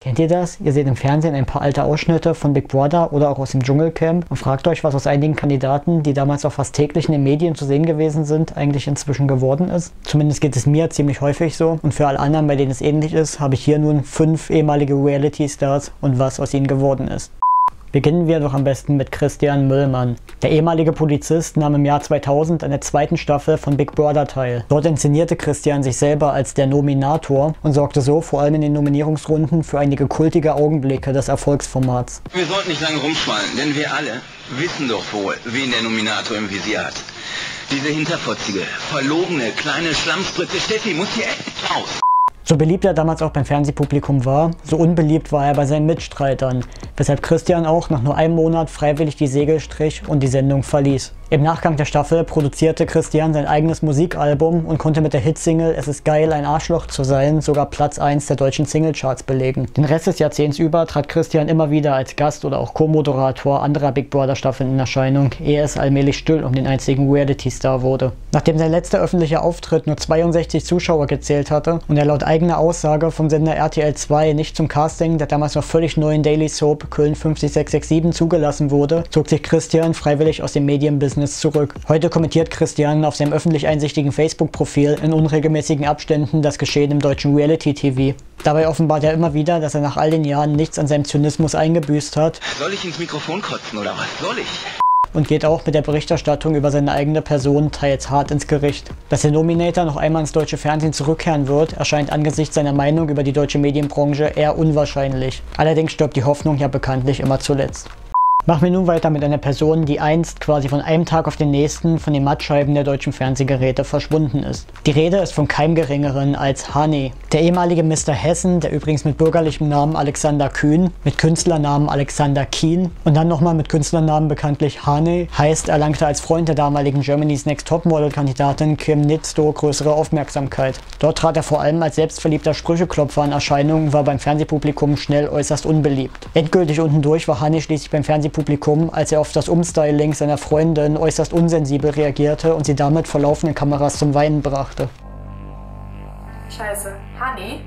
Kennt ihr das? Ihr seht im Fernsehen ein paar alte Ausschnitte von Big Brother oder auch aus dem Dschungelcamp und fragt euch, was aus einigen Kandidaten, die damals auch fast täglich in den Medien zu sehen gewesen sind, eigentlich inzwischen geworden ist. Zumindest geht es mir ziemlich häufig so und für alle anderen, bei denen es ähnlich ist, habe ich hier nun 5 ehemalige Reality-Stars und was aus ihnen geworden ist. Beginnen wir doch am besten mit Christian Möllmann. Der ehemalige Polizist nahm im Jahr 2000 an der 2. Staffel von Big Brother teil. Dort inszenierte Christian sich selber als der Nominator und sorgte so vor allem in den Nominierungsrunden für einige kultige Augenblicke des Erfolgsformats. Wir sollten nicht lange rumschwallen, denn wir alle wissen doch wohl, wen der Nominator im Visier hat. Diese hinterfotzige, verlogene, kleine Schlammspritze Steffi muss hier echt raus. So beliebt er damals auch beim Fernsehpublikum war, so unbeliebt war er bei seinen Mitstreitern, weshalb Christian auch nach nur einem Monat freiwillig die Segel strich und die Sendung verließ. Im Nachgang der Staffel produzierte Christian sein eigenes Musikalbum und konnte mit der Hitsingle Es ist geil, ein Arschloch zu sein sogar Platz 1 der deutschen Singlecharts belegen. Den Rest des Jahrzehnts über trat Christian immer wieder als Gast oder auch Co-Moderator anderer Big Brother Staffeln in Erscheinung, ehe es allmählich still um den einzigen Reality-Star wurde. Nachdem sein letzter öffentlicher Auftritt nur 62 Zuschauer gezählt hatte und er laut eigener Aussage vom Sender RTL 2 nicht zum Casting der damals noch völlig neuen Daily Soap Köln 50667 zugelassen wurde, zog sich Christian freiwillig aus dem Medienbusiness zurück. Heute kommentiert Christian auf seinem öffentlich einsichtigen Facebook-Profil in unregelmäßigen Abständen das Geschehen im deutschen Reality-TV. Dabei offenbart er immer wieder, dass er nach all den Jahren nichts an seinem Zynismus eingebüßt hat. Soll ich ins Mikrofon kotzen oder was soll ich? Und geht auch mit der Berichterstattung über seine eigene Person teils hart ins Gericht. Dass der Nominator noch einmal ins deutsche Fernsehen zurückkehren wird, erscheint angesichts seiner Meinung über die deutsche Medienbranche eher unwahrscheinlich. Allerdings stirbt die Hoffnung ja bekanntlich immer zuletzt. Machen wir nun weiter mit einer Person, die einst quasi von einem Tag auf den nächsten von den Mattscheiben der deutschen Fernsehgeräte verschwunden ist. Die Rede ist von keinem Geringeren als Hani. Der ehemalige Mr. Hessen, der übrigens mit bürgerlichem Namen Alexander Kühn, mit Künstlernamen Alexander Kien und dann nochmal mit Künstlernamen bekanntlich Hani, heißt, erlangte als Freund der damaligen Germany's Next Topmodel-Kandidatin Kim Nitztoh größere Aufmerksamkeit. Dort trat er vor allem als selbstverliebter Sprücheklopfer in Erscheinung und war beim Fernsehpublikum schnell äußerst unbeliebt. Endgültig unten durch war Hani schließlich beim Fernsehpublikum, als er auf das Umstyling seiner Freundin äußerst unsensibel reagierte und sie damit vor laufenden Kameras zum Weinen brachte. Scheiße, Hani?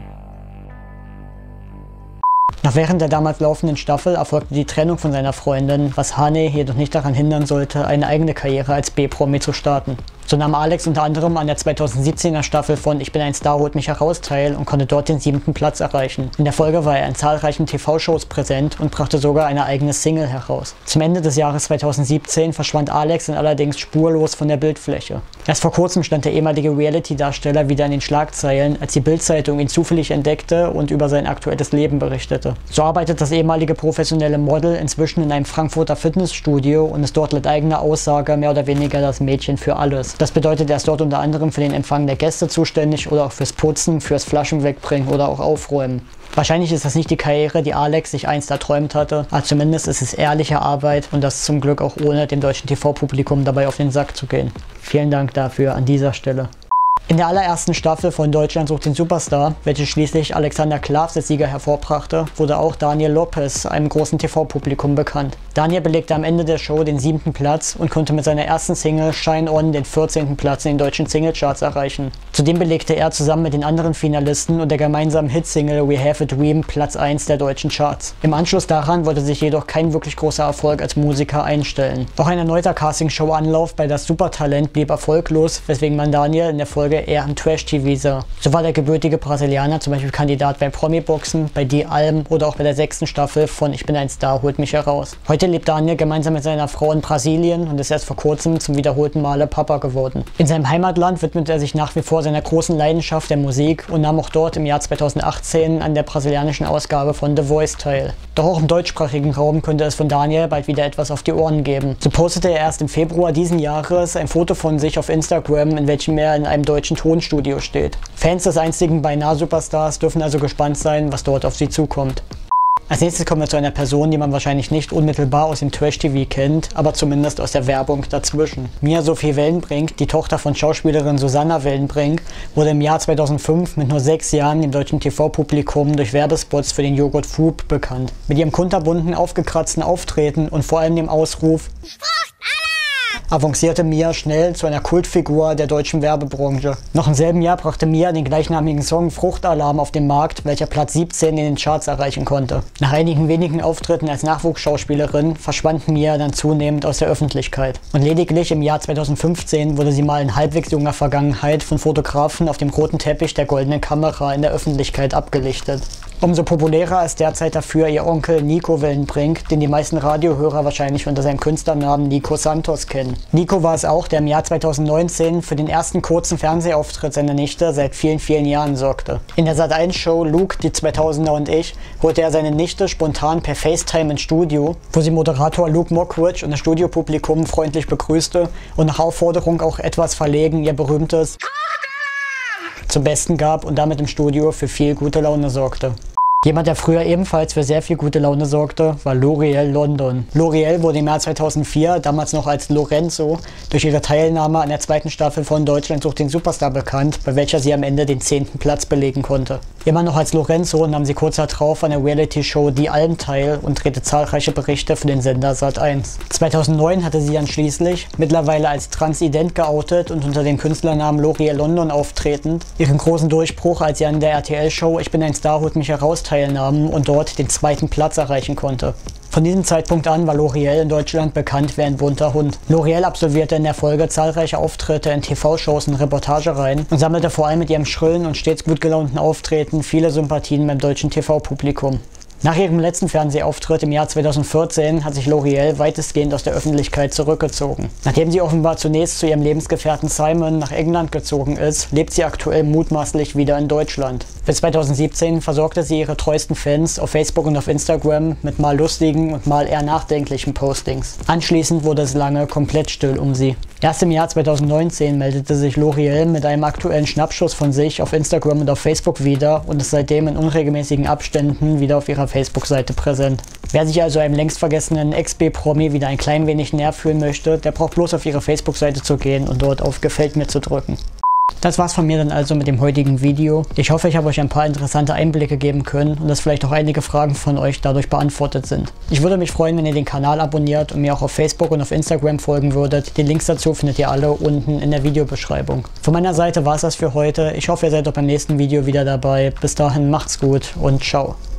Noch während der damals laufenden Staffel erfolgte die Trennung von seiner Freundin, was Hani jedoch nicht daran hindern sollte, eine eigene Karriere als B-Promi zu starten. So nahm Alex unter anderem an der 2017er Staffel von Ich bin ein Star, holt mich heraus teil und konnte dort den 7. Platz erreichen. In der Folge war er in zahlreichen TV-Shows präsent und brachte sogar eine eigene Single heraus. Zum Ende des Jahres 2017 verschwand Alex dann allerdings spurlos von der Bildfläche. Erst vor kurzem stand der ehemalige Reality-Darsteller wieder in den Schlagzeilen, als die Bild-Zeitung ihn zufällig entdeckte und über sein aktuelles Leben berichtete. So arbeitet das ehemalige professionelle Model inzwischen in einem Frankfurter Fitnessstudio und ist dort laut eigener Aussage mehr oder weniger das Mädchen für alles. Das bedeutet, er ist dort unter anderem für den Empfang der Gäste zuständig oder auch fürs Putzen, fürs Flaschen wegbringen oder auch aufräumen. Wahrscheinlich ist das nicht die Karriere, die Alex sich einst erträumt hatte, aber zumindest ist es ehrliche Arbeit und das zum Glück auch ohne dem deutschen TV-Publikum dabei auf den Sack zu gehen. Vielen Dank dafür an dieser Stelle. In der allerersten Staffel von Deutschland sucht den Superstar, welche schließlich Alexander Klavs als Sieger hervorbrachte, wurde auch Daniel Lopez einem großen TV-Publikum bekannt. Daniel belegte am Ende der Show den 7. Platz und konnte mit seiner ersten Single Shine On den 14. Platz in den deutschen Singlecharts erreichen. Zudem belegte er zusammen mit den anderen Finalisten und der gemeinsamen Hitsingle We Have a Dream Platz 1 der deutschen Charts. Im Anschluss daran wollte sich jedoch kein wirklich großer Erfolg als Musiker einstellen. Auch ein erneuter Castingshow-Anlauf bei Das Supertalent blieb erfolglos, weswegen man Daniel in der Folge eher im Trash-TV sah. So war der gebürtige Brasilianer zum Beispiel Kandidat bei Promi-Boxen, bei Die Alm oder auch bei der 6. Staffel von Ich bin ein Star, holt mich heraus. Heute lebt Daniel gemeinsam mit seiner Frau in Brasilien und ist erst vor kurzem zum wiederholten Male Papa geworden. In seinem Heimatland widmet er sich nach wie vor seiner großen Leidenschaft der Musik und nahm auch dort im Jahr 2018 an der brasilianischen Ausgabe von The Voice teil. Doch auch im deutschsprachigen Raum könnte es von Daniel bald wieder etwas auf die Ohren geben. So postete er erst im Februar diesen Jahres ein Foto von sich auf Instagram, in welchem er in einem deutschen Tonstudio steht. Fans des einstigen Beinahe-Superstars dürfen also gespannt sein, was dort auf sie zukommt. Als nächstes kommen wir zu einer Person, die man wahrscheinlich nicht unmittelbar aus dem Trash-TV kennt, aber zumindest aus der Werbung dazwischen. Mia Sophie Wellenbrink, die Tochter von Schauspielerin Susanna Wellenbrink, wurde im Jahr 2005 mit nur 6 Jahren dem deutschen TV-Publikum durch Werbespots für den Joghurt Froop bekannt. Mit ihrem kunterbunten, aufgekratzten Auftreten und vor allem dem Ausruf avancierte Mia schnell zu einer Kultfigur der deutschen Werbebranche. Noch im selben Jahr brachte Mia den gleichnamigen Song Fruchtalarm auf den Markt, welcher Platz 17 in den Charts erreichen konnte. Nach einigen wenigen Auftritten als Nachwuchsschauspielerin verschwand Mia dann zunehmend aus der Öffentlichkeit. Und lediglich im Jahr 2015 wurde sie mal in halbwegs junger Vergangenheit von Fotografen auf dem roten Teppich der Goldenen Kamera in der Öffentlichkeit abgelichtet. Umso populärer ist derzeit dafür ihr Onkel Nico Wellenbrink, den die meisten Radiohörer wahrscheinlich unter seinem Künstlernamen Nico Santos kennen. Nico war es auch, der im Jahr 2019 für den ersten kurzen Fernsehauftritt seiner Nichte seit vielen Jahren sorgte. In der Sat.1-Show Luke, die 2000er und ich, holte er seine Nichte spontan per FaceTime ins Studio, wo sie Moderator Luke Mockridge und das Studiopublikum freundlich begrüßte und nach Aufforderung auch etwas verlegen ihr berühmtes zum Besten gab und damit im Studio für viel gute Laune sorgte. Jemand, der früher ebenfalls für sehr viel gute Laune sorgte, war L'Oreal London. L'Oreal wurde im Jahr 2004, damals noch als Lorenzo, durch ihre Teilnahme an der zweiten Staffel von Deutschland sucht den Superstar bekannt, bei welcher sie am Ende den 10. Platz belegen konnte. Immer noch als Lorenzo nahm sie kurz darauf an der Reality-Show Die Alm teil und drehte zahlreiche Berichte für den Sender Sat.1. 2009 hatte sie dann schließlich, mittlerweile als transident geoutet und unter dem Künstlernamen L'Oreal London auftretend, ihren großen Durchbruch, als sie an der RTL-Show Ich bin ein Star, holt mich heraus teilnahm und dort den 2. Platz erreichen konnte. Von diesem Zeitpunkt an war L'Oreal in Deutschland bekannt wie ein bunter Hund. L'Oreal absolvierte in der Folge zahlreiche Auftritte in TV-Shows und Reportagereihen und sammelte vor allem mit ihrem schrillen und stets gut gelaunten Auftreten viele Sympathien beim deutschen TV-Publikum. Nach ihrem letzten Fernsehauftritt im Jahr 2014 hat sich L'Oreal weitestgehend aus der Öffentlichkeit zurückgezogen. Nachdem sie offenbar zunächst zu ihrem Lebensgefährten Simon nach England gezogen ist, lebt sie aktuell mutmaßlich wieder in Deutschland. Bis 2017 versorgte sie ihre treuesten Fans auf Facebook und auf Instagram mit mal lustigen und mal eher nachdenklichen Postings. Anschließend wurde es lange komplett still um sie. Erst im Jahr 2019 meldete sich L'Oreal mit einem aktuellen Schnappschuss von sich auf Instagram und auf Facebook wieder und ist seitdem in unregelmäßigen Abständen wieder auf ihrer Facebook-Seite präsent. Wer sich also einem längst vergessenen Ex-B-Promi wieder ein klein wenig näher fühlen möchte, der braucht bloß auf ihre Facebook-Seite zu gehen und dort auf Gefällt mir zu drücken. Das war's von mir dann also mit dem heutigen Video. Ich hoffe, ich habe euch ein paar interessante Einblicke geben können und dass vielleicht auch einige Fragen von euch dadurch beantwortet sind. Ich würde mich freuen, wenn ihr den Kanal abonniert und mir auch auf Facebook und auf Instagram folgen würdet. Die Links dazu findet ihr alle unten in der Videobeschreibung. Von meiner Seite war's das für heute. Ich hoffe, ihr seid auch beim nächsten Video wieder dabei. Bis dahin macht's gut und ciao.